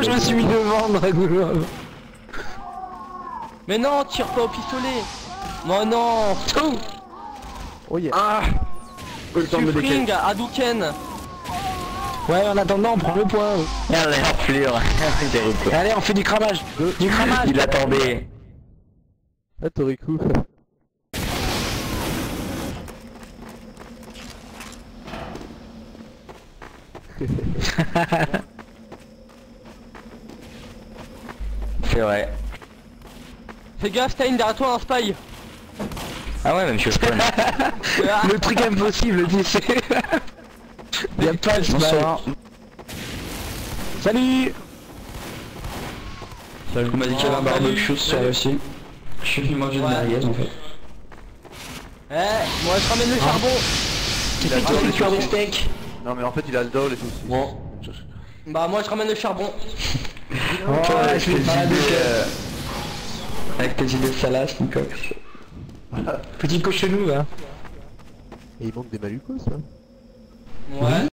je me suis mis devant, Dragulov. Mais non, tire pas au pistolet. Non, non. Tout. Oh yeah. Ah, Le temps de me décaler. Spring, Hadouken. ouais, en attendant, on prend le point. Merde, la enflure. Allez, on fait du cramage. Du cramage. Il attendait. Ah, t'aurais coup. C'est vrai. Fais gaffe, Stein, derrière toi un spy. Ah ouais, même je spawn. Le truc impossible, tu sais. Y'a pas de Bonsoir. Salut. On m'a dit qu'il y avait un barbecue sur le site. Je suis venu manger de merguez en fait. Eh, moi je ramène le charbon. Il a le Toi, dol et tu faire tout. des steaks. Non mais en fait il a le dol et tout. Bon. Bah moi je ramène le charbon. Ouais, avec je tes vais te balader. idées, avec tes idées de salace, Nicox. Petit cochenou, hein. Et il manque des malucos là. Ouais.